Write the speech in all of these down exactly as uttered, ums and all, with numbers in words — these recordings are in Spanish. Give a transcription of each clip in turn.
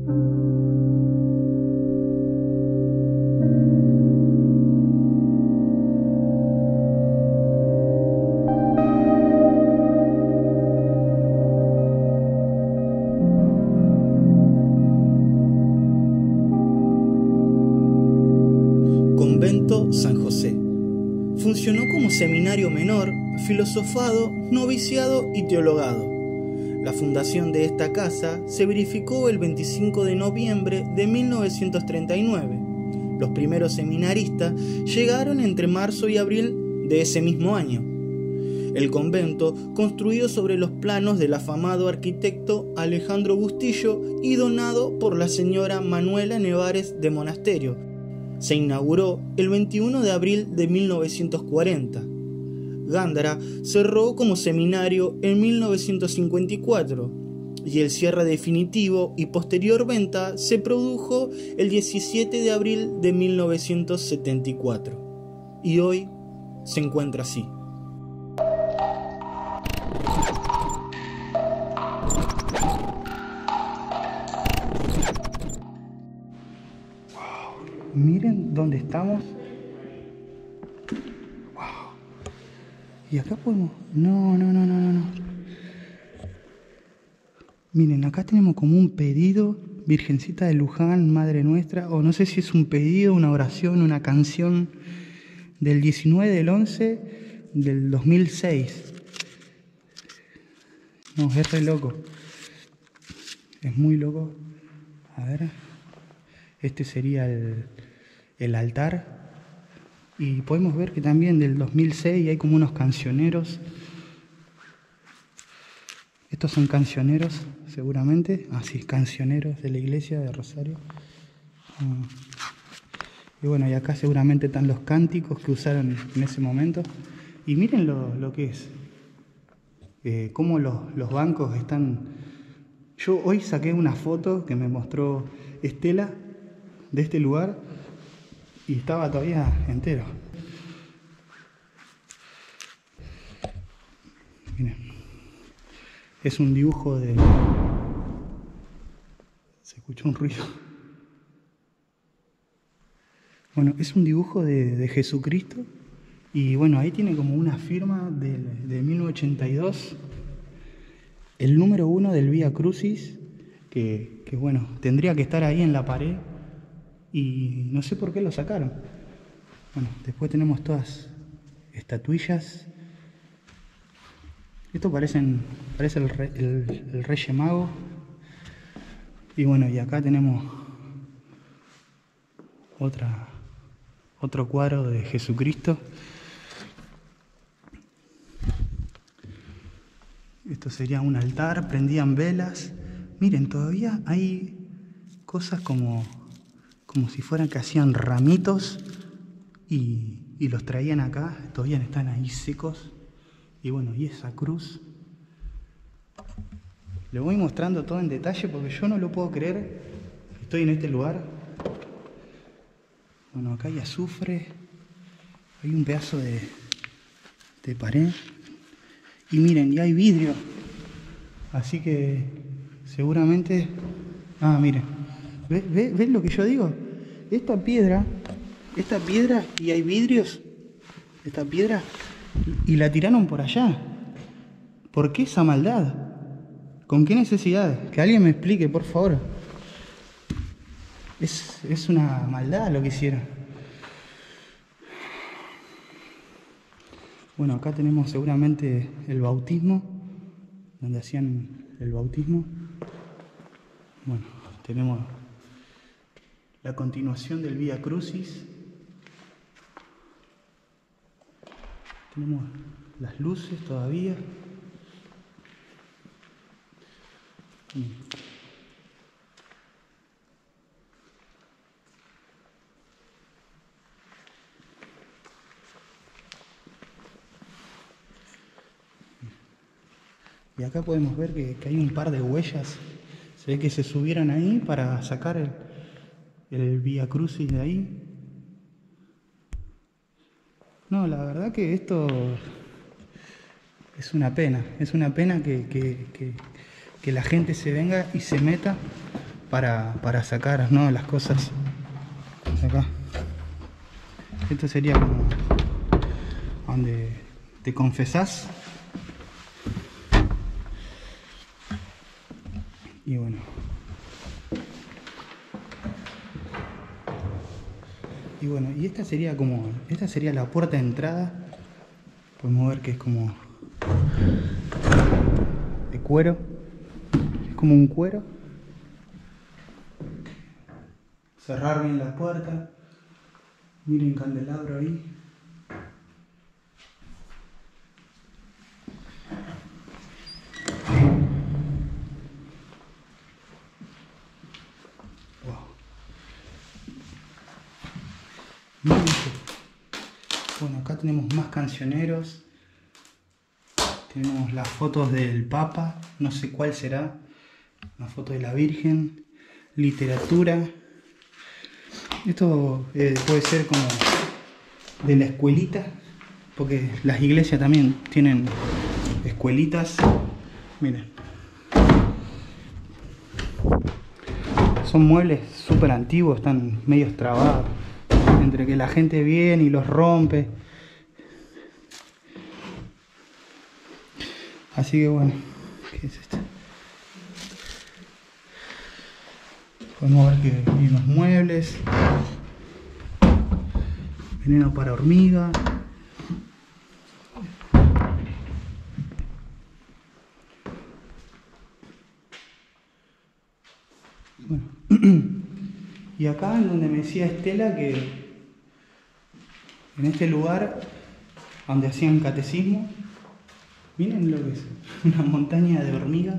Convento San José. Funcionó como seminario menor, filosofado, noviciado y teologado. La fundación de esta casa se verificó el veinticinco de noviembre de mil novecientos treinta y nueve. Los primeros seminaristas llegaron entre marzo y abril de ese mismo año. El convento, construido sobre los planos del afamado arquitecto Alejandro Bustillo y donado por la señora Manuela Nevares de Monasterio, se inauguró el veintiuno de abril de mil novecientos cuarenta. Gándara cerró como seminario en mil novecientos cincuenta y cuatro y el cierre definitivo y posterior venta se produjo el diecisiete de abril de mil novecientos setenta y cuatro y hoy se encuentra así. Miren dónde estamos. Wow. Y acá podemos... No, no, no, no, no, no. Miren, acá tenemos como un pedido. Virgencita de Luján, Madre Nuestra. O no sé si es un pedido, una oración, una canción. Del diecinueve del once del dos mil seis. No, es re loco. Es muy loco. A ver... Este sería el, el altar. Y podemos ver que también del dos mil seis hay como unos cancioneros. Estos son cancioneros, seguramente. Ah, sí, cancioneros de la iglesia de Rosario. Ah. Y bueno, y acá seguramente están los cánticos que usaron en ese momento. Y miren lo, lo que es. Eh, cómo los, los bancos están... Yo hoy saqué una foto que me mostró Estela de este lugar y estaba todavía entero. Miren, es un dibujo de... Se escuchó un ruido. Bueno, es un dibujo de, de Jesucristo y bueno, ahí tiene como una firma de, de mil novecientos ochenta y dos, el número uno del Vía Crucis, que, que bueno, tendría que estar ahí en la pared. Y no sé por qué lo sacaron. Bueno, después tenemos todas estatuillas. Esto parecen, parece el, re, el, el Rey Mago. Y bueno, y acá tenemos otra, otro cuadro de Jesucristo. Esto sería un altar, prendían velas. Miren, todavía hay cosas como... como si fueran que hacían ramitos y, y los traían acá, todavía están ahí secos. Y bueno, y esa cruz. Le voy mostrando todo en detalle porque yo no lo puedo creer. Estoy en este lugar. Bueno, acá hay azufre, hay un pedazo de, de pared. Y miren, y hay vidrio. Así que seguramente... Ah, miren. ¿Ves, ves, ¿Ves lo que yo digo? Esta piedra, esta piedra y hay vidrios, esta piedra, y la tiraron por allá. ¿Por qué esa maldad? ¿Con qué necesidad? Que alguien me explique, por favor. Es, es una maldad lo que hicieron. Bueno, acá tenemos seguramente el bautismo, donde hacían el bautismo. Bueno, tenemos la continuación del Vía Crucis. Tenemos las luces todavía. Y acá podemos ver que, que hay un par de huellas. Se ve que se subieron ahí para sacar el, el Vía Crucis de ahí. No, la verdad que esto es una pena. Es una pena que, que, que, que la gente se venga y se meta para, para sacar, ¿no?, las cosas acá. Esto sería como donde te confesás. Y bueno, y bueno, y esta sería como, esta sería la puerta de entrada. Podemos ver que es como de cuero, es como un cuero. Cerrar bien la puerta. Miren, candelabro ahí. Wow. Miren esto. Bueno, acá tenemos más cancioneros. Tenemos las fotos del Papa, no sé cuál será. Una foto de la Virgen. Literatura. Esto eh, puede ser como de la escuelita, porque las iglesias también tienen escuelitas. Miren, son muebles súper antiguos, están medio trabados, entre que la gente viene y los rompe. Así que bueno, ¿qué es esto? Podemos ver que hay unos muebles, veneno para hormiga. Bueno. Y acá en donde me decía Estela que en este lugar donde hacían catecismo, miren lo que es, una montaña de hormigas.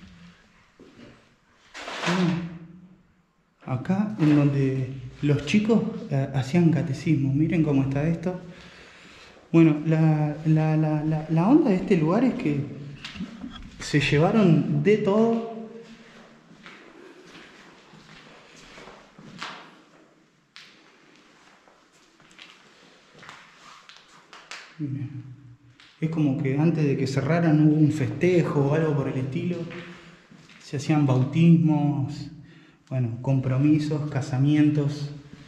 Acá en donde los chicos eh, hacían catecismo, miren cómo está esto. Bueno, la, la, la, la, la onda de este lugar es que se llevaron de todo. Miren. Es como que antes de que cerraran hubo un festejo o algo por el estilo. Se hacían bautismos, bueno, compromisos, casamientos.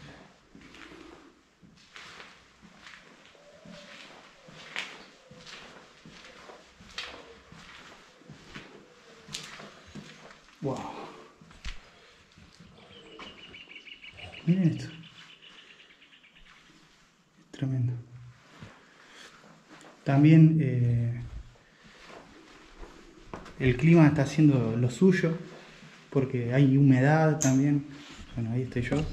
Wow. Miren esto. Es tremendo. También eh, el clima está haciendo lo suyo, porque hay humedad también. Bueno, ahí estoy yo.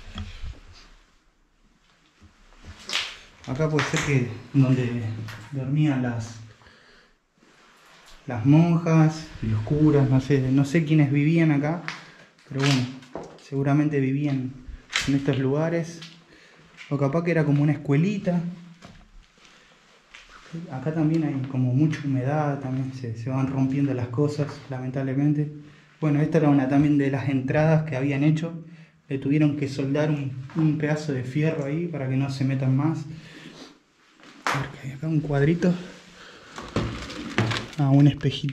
Acá puede ser que donde dormían las las monjas, los curas, no sé, no sé quiénes vivían acá, pero bueno, seguramente vivían en estos lugares. O capaz que era como una escuelita. Acá también hay como mucha humedad, también se, se van rompiendo las cosas, lamentablemente. Bueno, esta era una también de las entradas que habían hecho. Le tuvieron que soldar un, un pedazo de fierro ahí para que no se metan más. A ver, que hay acá un cuadrito. Ah, un espejito.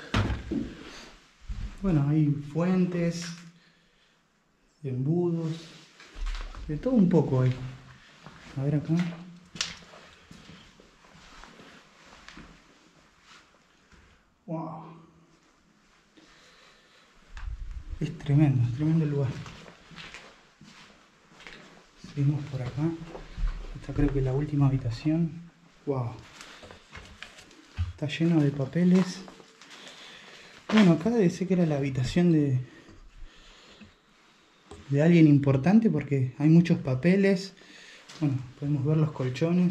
Bueno, hay fuentes, embudos, de todo un poco ahí. A ver acá. Wow. Es tremendo, es tremendo el lugar. Seguimos por acá. Esta creo que es la última habitación. Wow. Está lleno de papeles. Bueno, acá debe ser que era la habitación de de alguien importante porque hay muchos papeles. Bueno, podemos ver los colchones.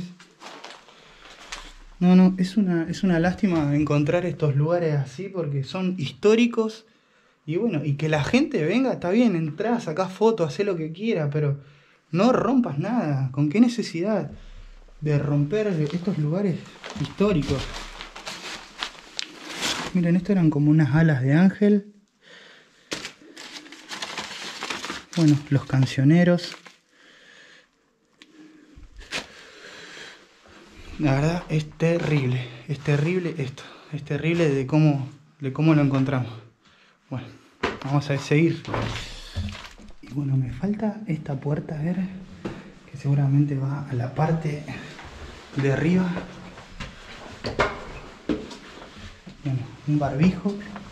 No, no, es una, es una lástima encontrar estos lugares así porque son históricos. Y bueno, y que la gente venga, está bien, entrás, sacás fotos, hacés lo que quieras, pero no rompas nada. ¿Con qué necesidad de romper estos lugares históricos? Miren, esto eran como unas alas de ángel. Bueno, los cancioneros. La verdad es terrible, es terrible esto, es terrible de cómo, de cómo lo encontramos. Bueno. Vamos a seguir. Y bueno, me falta esta puerta, a ver, que seguramente va a la parte de arriba. Bueno, un barbijo.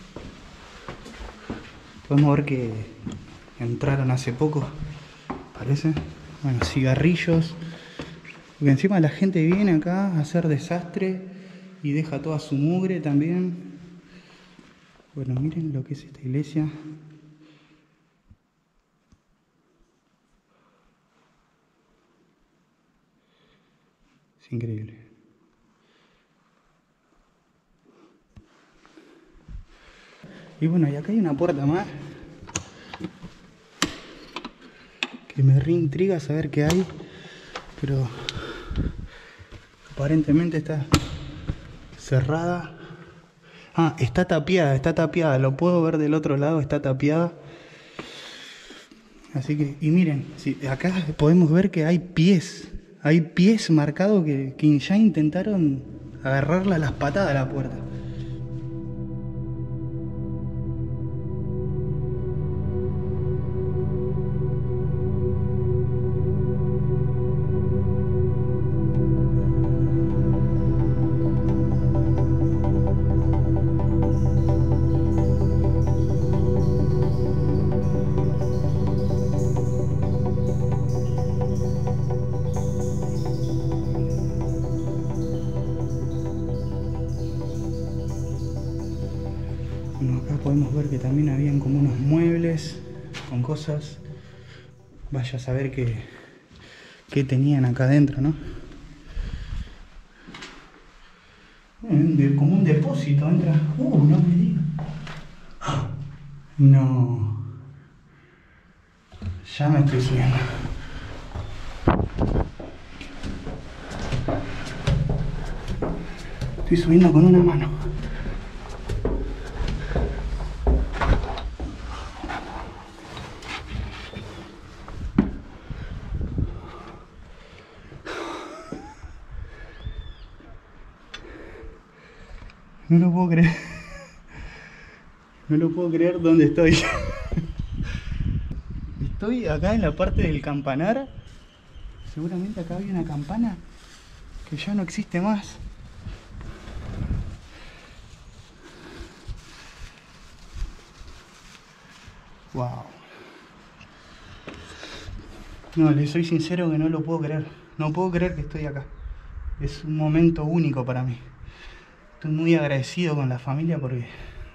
Podemos ver que entraron hace poco, parece. Bueno, cigarrillos. Porque encima la gente viene acá a hacer desastre y deja toda su mugre también. Bueno, miren lo que es esta iglesia. Es increíble. Y bueno, y acá hay una puerta más que me reintriga saber qué hay, pero aparentemente está cerrada. Ah, está tapiada, está tapiada, lo puedo ver del otro lado, está tapiada. Así que, y miren, si acá podemos ver que hay pies, hay pies marcados que, que ya intentaron agarrarla a las patadas a la puerta. Bueno, acá podemos ver que también habían como unos muebles con cosas. Vaya a saber qué, qué tenían acá adentro, ¿no? De, como un depósito, entra. Uh, no me digas. No. Ya me estoy subiendo. Estoy subiendo con una mano. No lo puedo creer. No lo puedo creer dónde estoy. Estoy acá en la parte del campanar. Seguramente acá había una campana que ya no existe más. Wow. No, les soy sincero que no lo puedo creer. No puedo creer que estoy acá. Es un momento único para mí. Estoy muy agradecido con la familia porque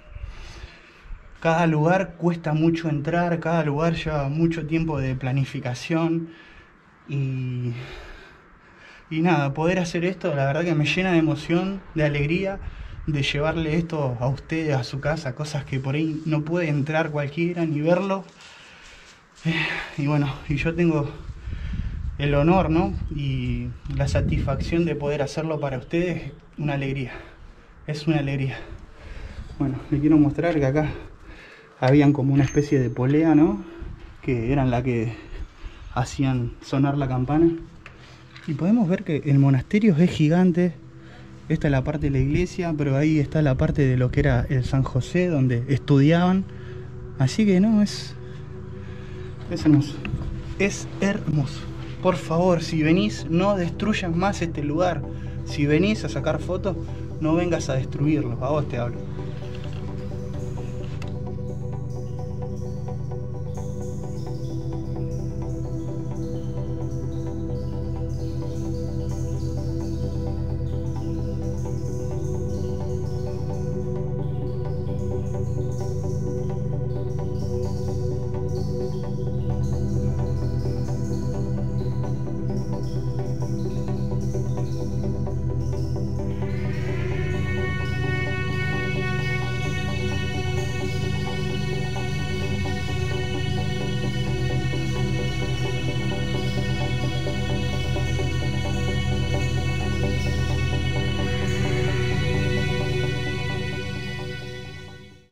cada lugar cuesta mucho entrar, cada lugar lleva mucho tiempo de planificación y, y nada, poder hacer esto la verdad que me llena de emoción, de alegría, de llevarle esto a ustedes, a su casa, cosas que por ahí no puede entrar cualquiera ni verlo. Y bueno, y yo tengo el honor, ¿no? Y la satisfacción de poder hacerlo para ustedes, una alegría. Es una alegría. Bueno, les quiero mostrar que acá habían como una especie de polea, ¿no? Que eran la que hacían sonar la campana. Y podemos ver que el monasterio es gigante. Esta es la parte de la iglesia, pero ahí está la parte de lo que era el San José, donde estudiaban. Así que no, es, es hermoso. Es hermoso. Por favor, si venís, no destruyas más este lugar. Si venís a sacar fotos, no vengas a destruirlo. A vos te hablo.